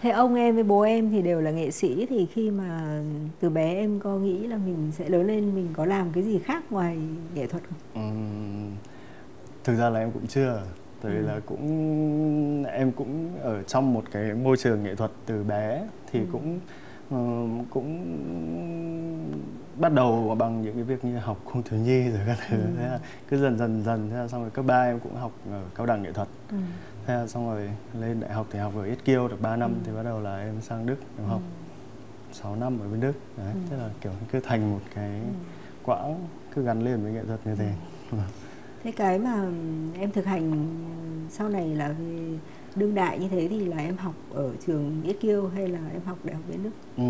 Thế ông em với bố em thì đều là nghệ sĩ, thì khi mà từ bé em có nghĩ là mình sẽ lớn lên mình có làm cái gì khác ngoài nghệ thuật không? Thực ra là em cũng chưa, tại vì là em cũng ở trong một cái môi trường nghệ thuật từ bé, thì cũng bắt đầu bằng những cái việc như học cung thiếu nhi rồi các thứ. Thế là cứ dần thế là xong rồi cấp 3 em cũng học ở cao đẳng nghệ thuật. Thế là xong rồi lên đại học thì học ở Yết-Kiêu được 3 năm, thì bắt đầu là em sang Đức em học 6 năm ở bên Đức. Đấy, thế là kiểu cứ thành một cái quãng cứ gắn liền với nghệ thuật như thế. Thế cái mà em thực hành sau này là về đương đại như thế thì là em học ở trường Yết-Kiêu hay là em học đại học bên Đức?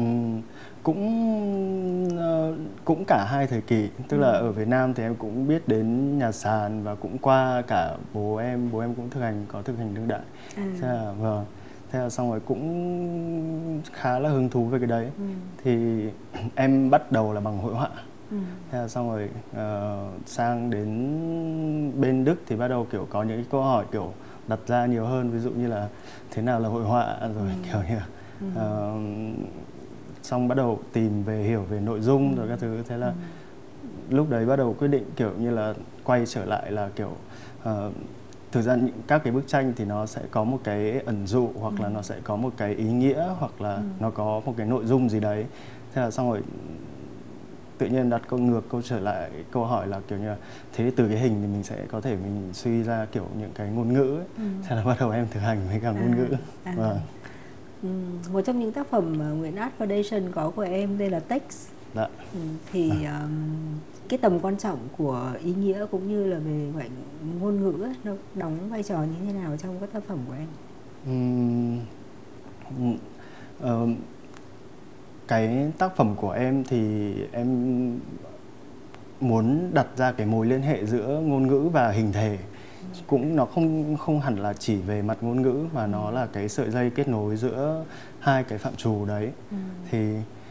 Cũng cả hai thời kỳ, tức là ở Việt Nam thì em cũng biết đến nhà sàn và cũng qua cả bố em cũng có thực hành đương đại. Thế là xong rồi cũng khá là hứng thú với cái đấy. Thì em bắt đầu là bằng hội họa. Thế là xong rồi sang đến bên Đức thì bắt đầu kiểu có những cái câu hỏi kiểu đặt ra nhiều hơn, ví dụ như là thế nào là hội họa, rồi kiểu như xong bắt đầu tìm về hiểu về nội dung rồi các thứ. Thế là lúc đấy bắt đầu quyết định kiểu như là quay trở lại là kiểu thực ra các cái bức tranh thì nó sẽ có một cái ẩn dụ, hoặc là nó sẽ có một cái ý nghĩa, hoặc là nó có một cái nội dung gì đấy. Thế là xong rồi tự nhiên đặt câu trở lại câu hỏi là kiểu như là thế từ cái hình thì mình sẽ có thể mình suy ra kiểu những cái ngôn ngữ ấy. Thế là bắt đầu em thực hành với cả ngôn ngữ. Một trong những tác phẩm Nguyễn Art Foundation có của em đây là Text. Thì cái tầm quan trọng của ý nghĩa cũng như là về ngoại ngôn ngữ ấy, nó đóng vai trò như thế nào trong các tác phẩm của em? Cái tác phẩm của em thì em muốn đặt ra cái mối liên hệ giữa ngôn ngữ và hình thể. Cũng nó không hẳn là chỉ về mặt ngôn ngữ, mà nó là cái sợi dây kết nối giữa hai cái phạm trù đấy. Thì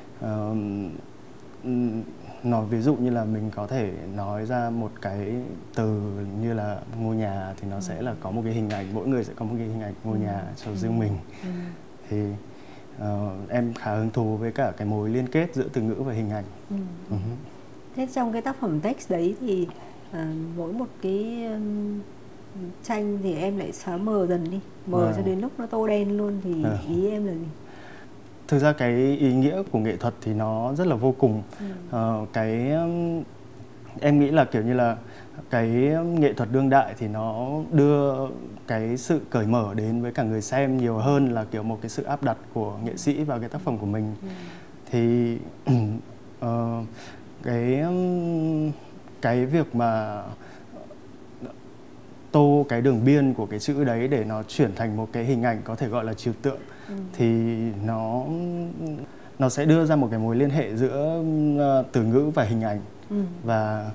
nói ví dụ như là mình có thể nói ra một cái từ như là ngôi nhà thì nó sẽ là có một cái hình ảnh, mỗi người sẽ có một cái hình ảnh ngôi nhà cho riêng mình. Thì em khá hứng thú với cả cái mối liên kết giữa từ ngữ và hình ảnh. Thế trong cái tác phẩm Text đấy thì mỗi một cái tranh thì em lại xóa mờ dần đi, mờ cho đến lúc nó tô đen luôn, thì ý em là gì? Thực ra cái ý nghĩa của nghệ thuật thì nó rất là vô cùng. Em nghĩ là kiểu như là cái nghệ thuật đương đại thì nó đưa cái sự cởi mở đến với cả người xem nhiều hơn là kiểu một cái sự áp đặt của nghệ sĩ vào cái tác phẩm của mình. Thì cái việc mà tô cái đường biên của cái chữ đấy để nó chuyển thành một cái hình ảnh có thể gọi là trừu tượng, thì nó sẽ đưa ra một cái mối liên hệ giữa từ ngữ và hình ảnh. Và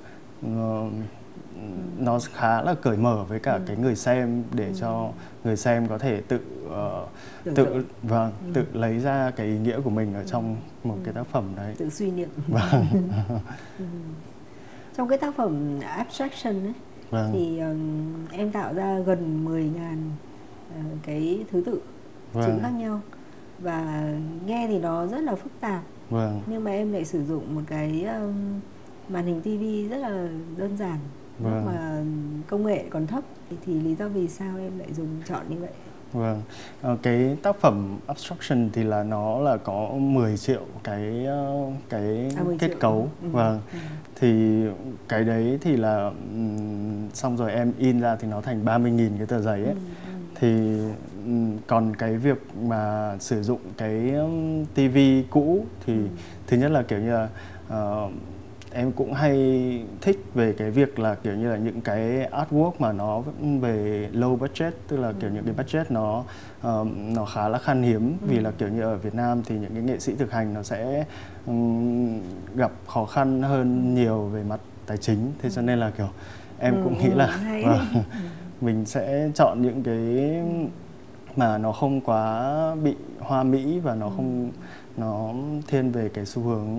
nó khá là cởi mở với cả cái người xem, để cho người xem có thể tự lấy ra cái ý nghĩa của mình ở trong một cái tác phẩm đấy, tự suy niệm. Trong cái tác phẩm Abstraction ấy, thì em tạo ra gần 10.000 cái thứ tự chữ khác nhau, và nghe thì nó rất là phức tạp. Nhưng mà em lại sử dụng một cái màn hình tivi rất là đơn giản, lúc mà công nghệ còn thấp, thì lý do vì sao em lại chọn như vậy? Cái tác phẩm Abstraction thì là nó là có 10 triệu cái 10 kết triệu. cấu. Thì cái đấy thì là xong rồi em in ra thì nó thành 30.000 cái tờ giấy ấy. Thì còn cái việc mà sử dụng cái tivi cũ thì thứ nhất là kiểu như là em cũng hay thích về cái việc là kiểu như là những cái artwork mà nó về low budget, tức là kiểu những cái budget nó khá là khan hiếm. Vì là kiểu như ở Việt Nam thì những cái nghệ sĩ thực hành nó sẽ gặp khó khăn hơn nhiều về mặt tài chính. Thế cho nên là kiểu em cũng nghĩ là mình sẽ chọn những cái mà nó không quá bị hoa mỹ, và nó thiên về cái xu hướng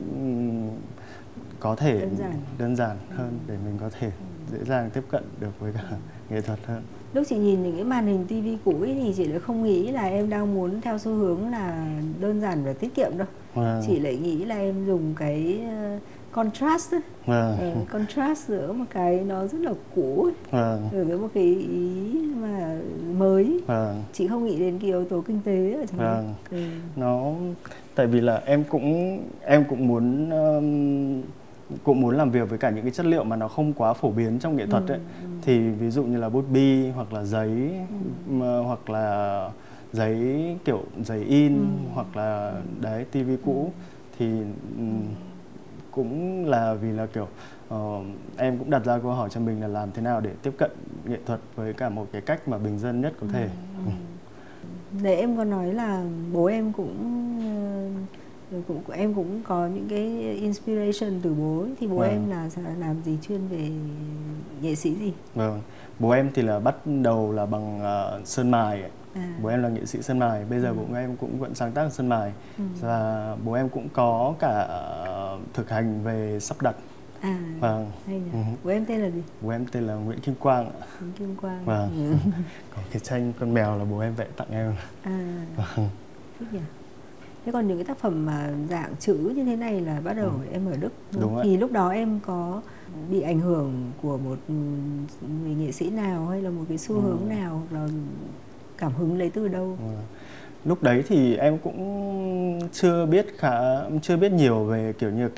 có thể đơn giản hơn, để mình có thể dễ dàng tiếp cận được với cả nghệ thuật hơn. lúc chị nhìn những cái màn hình tivi cũ ấy thì chị lại không nghĩ là em đang muốn theo xu hướng là đơn giản và tiết kiệm đâu. Chị lại nghĩ là em dùng cái contrast ấy. Contrast giữa một cái nó rất là cũ ấy, với một cái ý mà mới. Chị không nghĩ đến cái yếu tố kinh tế ở trong đó. Nó tại vì là em cũng muốn làm việc với cả những cái chất liệu mà nó không quá phổ biến trong nghệ thuật ấy. Thì ví dụ như là bút bi hoặc là giấy, hoặc là giấy kiểu giấy in, hoặc là đấy tivi cũ. Thì cũng là vì là kiểu em cũng đặt ra câu hỏi cho mình là làm thế nào để tiếp cận nghệ thuật với cả một cái cách mà bình dân nhất có thể. Để em có nói là bố em em cũng có những cái inspiration từ bố ấy. Thì bố em là làm gì, chuyên về nghệ sĩ gì? Bố em thì là bắt đầu là bằng sơn mài ấy. Bố em là nghệ sĩ sơn mài, bây giờ bố em cũng vẫn sáng tác sơn mài. Và bố em cũng có cả thực hành về sắp đặt. Hay nhỉ. Bố em tên là gì? Bố em tên là Nguyễn Kim Quang. Nguyễn Kim Quang. Có cái tranh con mèo là bố em vẽ tặng em. Thích nhỉ. Thế còn những cái tác phẩm mà dạng chữ như thế này là bắt đầu em ở Đức. Đúng thì lúc đó em có bị ảnh hưởng của một người nghệ sĩ nào, hay là một cái xu hướng nào, hoặc là cảm hứng lấy từ đâu? Lúc đấy thì em cũng chưa biết nhiều về kiểu như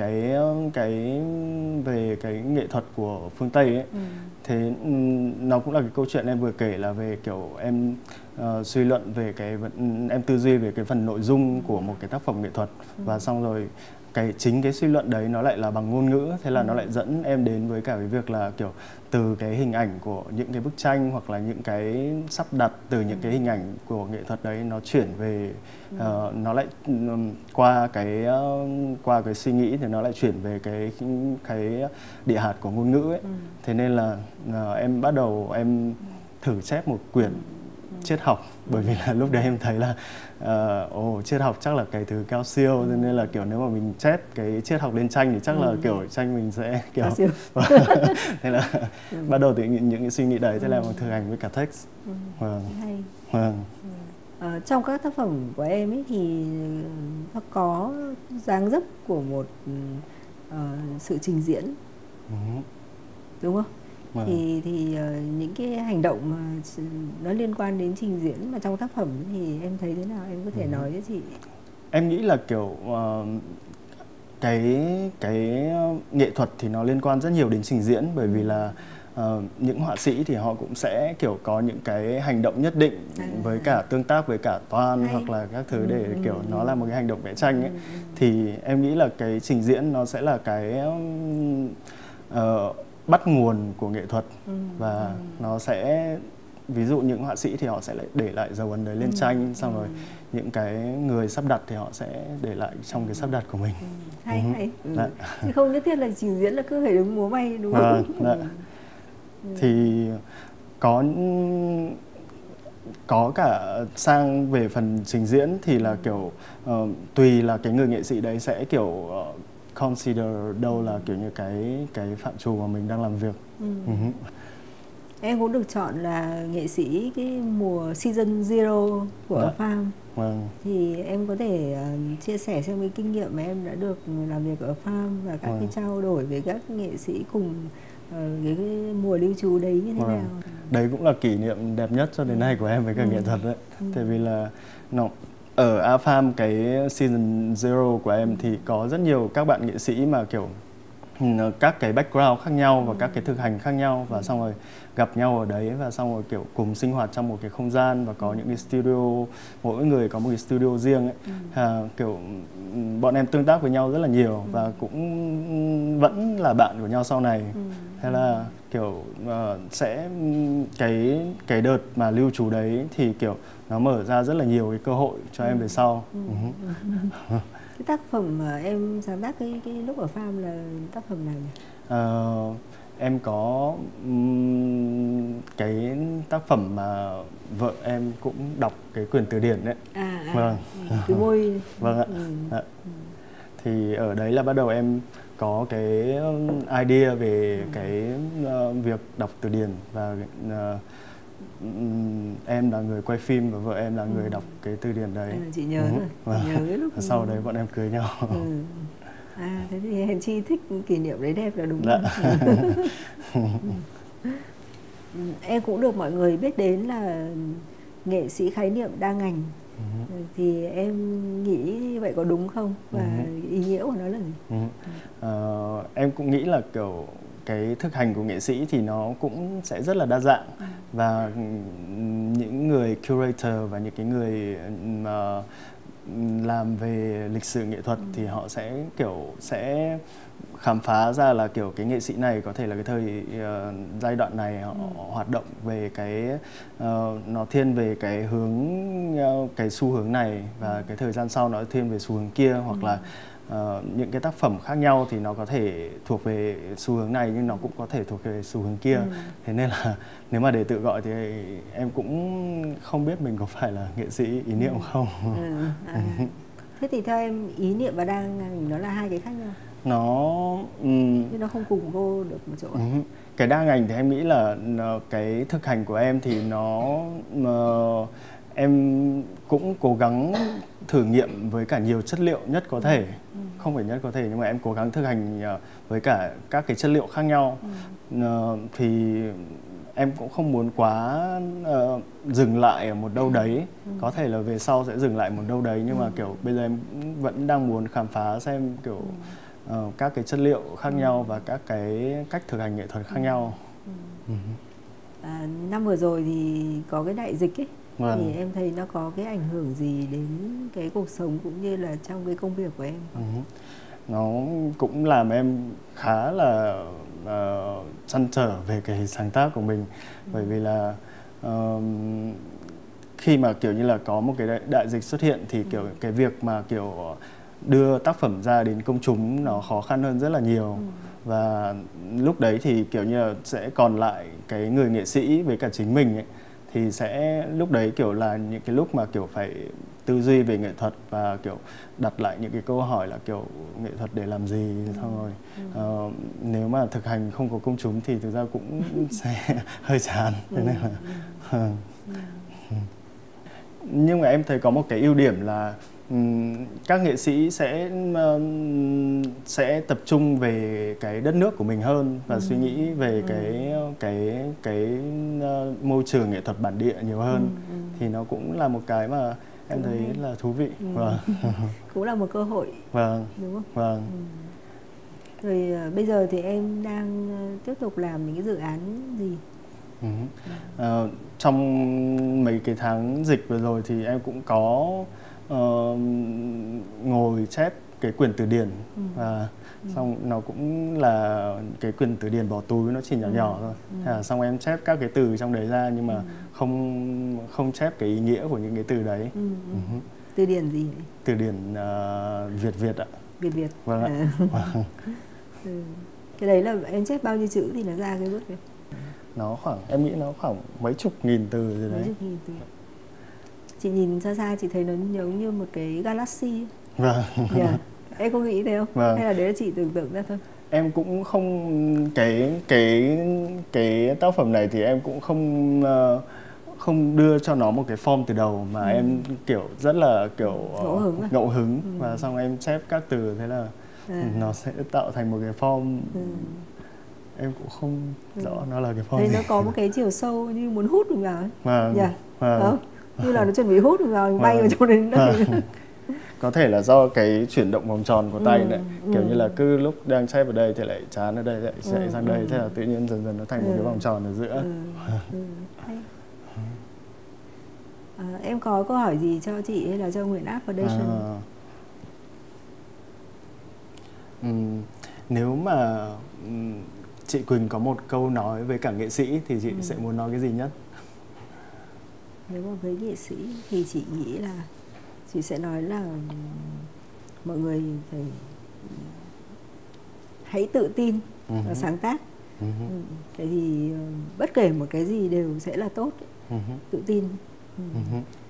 về cái nghệ thuật của phương Tây ấy. Thế nó cũng là cái câu chuyện em vừa kể là về kiểu em suy luận về em tư duy về cái phần nội dung của một cái tác phẩm nghệ thuật, và xong rồi chính cái suy luận đấy nó lại là bằng ngôn ngữ, thế là nó lại dẫn em đến với cả cái việc là kiểu từ cái hình ảnh của những cái bức tranh hoặc là những cái sắp đặt, từ những cái hình ảnh của nghệ thuật đấy nó chuyển về nó lại qua cái suy nghĩ thì nó lại chuyển về cái địa hạt của ngôn ngữ ấy. Thế nên là em bắt đầu em thử chép một quyển triết học, bởi vì là lúc đấy em thấy là triết học chắc là cái thứ cao siêu, cho nên là kiểu nếu mà mình chép cái triết học lên tranh thì chắc là kiểu tranh mình sẽ kiểu thế là bắt đầu từ những cái suy nghĩ đấy, thế là mình thực hành với cả text. Hay. Trong các tác phẩm của em ấy thì nó có dáng dấp của một sự trình diễn, đúng không? Thì những cái hành động mà nó liên quan đến trình diễn mà trong tác phẩm thì em thấy thế nào, em có thể nói với chị? Em nghĩ là kiểu cái nghệ thuật thì nó liên quan rất nhiều đến trình diễn, bởi vì là những họa sĩ thì họ cũng sẽ kiểu có những cái hành động nhất định với cả tương tác với cả toan hoặc là các thứ để kiểu nó là một cái hành động vẽ tranh ấy. Thì em nghĩ là cái trình diễn nó sẽ là cái bắt nguồn của nghệ thuật, và nó sẽ ví dụ những họa sĩ thì họ sẽ lại để lại dấu ấn đấy lên tranh, xong rồi những cái người sắp đặt thì họ sẽ để lại trong cái sắp đặt của mình. Hay. Chứ không nhất thiết là trình diễn là cứ phải đứng múa may, đúng không? Thì có cả sang về phần trình diễn thì là kiểu tùy là cái người nghệ sĩ đấy sẽ kiểu consider đâu là kiểu như cái phạm trù mà mình đang làm việc. Em cũng được chọn là nghệ sĩ cái mùa season 0 của Farm. Thì em có thể chia sẻ xem cái kinh nghiệm mà em đã được làm việc ở Farm và các cái trao đổi với các nghệ sĩ cùng cái mùa lưu trú đấy như thế nào? Đấy cũng là kỷ niệm đẹp nhất cho đến nay của em với cả nghệ thuật đấy. Tại vì là ở AFAM cái season 0 của em thì có rất nhiều các bạn nghệ sĩ mà kiểu các cái background khác nhau và các cái thực hành khác nhau, và xong rồi gặp nhau ở đấy, và xong rồi kiểu cùng sinh hoạt trong một cái không gian và có những cái studio, mỗi người có một cái studio riêng ấy. Kiểu bọn em tương tác với nhau rất là nhiều và cũng vẫn là bạn của nhau sau này. Thế là kiểu sẽ cái đợt mà lưu trú đấy thì kiểu nó mở ra rất là nhiều cái cơ hội cho em về sau. Cái tác phẩm mà em sáng tác cái lúc ở Farm là tác phẩm nào nhỉ? Em có cái tác phẩm mà vợ em cũng đọc cái quyển từ điển đấy. Từ môi. Vâng ạ. Thì ở đấy là bắt đầu em có cái idea về cái việc đọc từ điển, và em là người quay phim và vợ em là người đọc cái từ điển đấy. Chị nhớ rồi, chị nhớ cái lúc sau đấy bọn em cưới nhau. Thế thì Hèn Chi thích kỷ niệm đấy đẹp là đúng rồi. Em cũng được mọi người biết đến là nghệ sĩ khái niệm đa ngành. Thì em nghĩ như vậy có đúng không? Và ý nghĩa của nó là gì? Em cũng nghĩ là kiểu cái thực hành của nghệ sĩ thì nó cũng sẽ rất là đa dạng. Và những người curator và những cái người mà làm về lịch sử nghệ thuật thì họ sẽ kiểu sẽ khám phá ra là kiểu cái nghệ sĩ này có thể là cái giai đoạn này họ hoạt động về cái nó thiên về cái hướng cái xu hướng này, và cái thời gian sau nó thiên về xu hướng kia, hoặc là những cái tác phẩm khác nhau thì nó có thể thuộc về xu hướng này nhưng nó cũng có thể thuộc về xu hướng kia. Thế nên là nếu mà để tự gọi thì em cũng không biết mình có phải là nghệ sĩ ý niệm không. Thế thì theo em ý niệm và đa ngành nó là hai cái khác nhau? Nhưng nó không cùng vô được một chỗ. Cái đa ngành thì em nghĩ là cái thực hành của em thì em cũng cố gắng thử nghiệm với cả nhiều chất liệu nhất có thể. Không phải nhất có thể nhưng mà em cố gắng thực hành với cả các cái chất liệu khác nhau. Thì em cũng không muốn quá dừng lại ở một đâu đấy. Có thể là về sau sẽ dừng lại một đâu đấy, nhưng mà kiểu bây giờ em vẫn đang muốn khám phá xem kiểu các cái chất liệu khác nhau và các cái cách thực hành nghệ thuật khác nhau. Năm vừa rồi thì có cái đại dịch ấy, thì em thấy nó có cái ảnh hưởng gì đến cái cuộc sống cũng như là trong cái công việc của em? Nó cũng làm em khá là trăn trở về cái sáng tác của mình. Bởi vì là khi mà kiểu như là có một cái đại dịch xuất hiện thì kiểu cái việc mà kiểu đưa tác phẩm ra đến công chúng nó khó khăn hơn rất là nhiều. Và lúc đấy thì kiểu như là sẽ còn lại cái người nghệ sĩ với cả chính mình ấy, thì sẽ lúc đấy kiểu là những cái lúc mà kiểu phải tư duy về nghệ thuật và kiểu đặt lại những cái câu hỏi là kiểu nghệ thuật để làm gì. Xong rồi nếu mà thực hành không có công chúng thì thực ra cũng sẽ hơi chán. Thế nên là nhưng mà em thấy có một cái ưu điểm là các nghệ sĩ sẽ tập trung về cái đất nước của mình hơn và suy nghĩ về cái môi trường nghệ thuật bản địa nhiều hơn. Thì nó cũng là một cái mà em thấy là thú vị. Cũng là một cơ hội. Đúng không? Rồi bây giờ thì em đang tiếp tục làm những cái dự án gì? Trong mấy cái tháng dịch vừa rồi thì em cũng có ngồi chép cái quyển từ điển, và xong nó cũng là cái quyển từ điển bỏ túi, nó chỉ nhỏ nhỏ thôi. Xong em chép các cái từ trong đấy ra nhưng mà không chép cái ý nghĩa của những cái từ đấy. Từ điển gì? Từ điển Việt ạ. Việt. Vâng ạ. Cái đấy là em chép bao nhiêu chữ thì nó ra cái bức đấy? Nó khoảng, em nghĩ nó khoảng mấy chục nghìn từ rồi đấy. Mấy chục nghìn từ. Chị nhìn xa xa chị thấy nó giống như một cái galaxy. Em có nghĩ thế không? Hay là đấy là chị tưởng tượng ra thôi? Em cũng không, cái tác phẩm này thì em cũng không đưa cho nó một cái form từ đầu, mà em kiểu rất là kiểu ngẫu hứng và xong em chép các từ, thế là nó sẽ tạo thành một cái form. Em cũng không rõ nó là cái form gì. Nó có một cái chiều sâu như muốn hút mình vào ấy. Không? Như là nó chuẩn bị hút mình vào, mình bay vào chỗ đến đây. Có thể là do cái chuyển động vòng tròn của tay đấy. Kiểu như là cứ lúc đang chép ở đây thì lại chán ở đây, lại chạy sang đây, thế là tự nhiên dần dần nó thành một cái vòng tròn ở giữa. Em có câu hỏi gì cho chị hay là cho Nguyễn Áp Foundation? Nếu mà chị Quỳnh có một câu nói với cả nghệ sĩ thì chị sẽ muốn nói cái gì nhất? Nếu mà với nghệ sĩ thì chị nghĩ là chị sẽ nói là mọi người phải hãy tự tin và sáng tác. Tại vì bất kể một cái gì đều sẽ là tốt. Tự tin.